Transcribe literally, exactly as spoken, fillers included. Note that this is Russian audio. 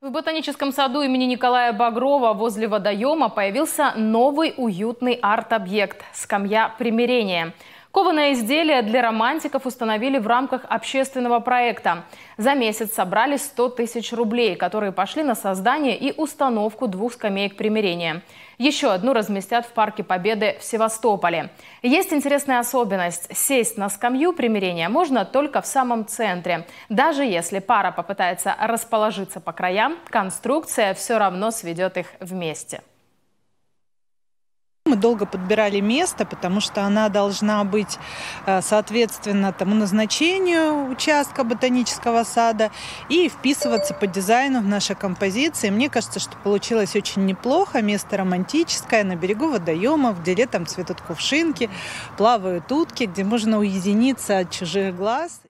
В ботаническом саду имени Николая Багрова возле водоема появился новый уютный арт-объект – скамья примирения. Кованое изделие для романтиков установили в рамках общественного проекта. За месяц собрали сто тысяч рублей, которые пошли на создание и установку двух скамеек примирения. Еще одну разместят в Парке Победы в Севастополе. Есть интересная особенность – сесть на скамью примирения можно только в самом центре. Даже если пара попытается расположиться по краям, конструкция все равно сведет их вместе. Мы долго подбирали место, потому что она должна быть соответственно тому назначению участка ботанического сада и вписываться по дизайну в наши композиции. Мне кажется, что получилось очень неплохо. Место романтическое, на берегу водоемов, где летом цветут кувшинки, плавают утки, где можно уединиться от чужих глаз.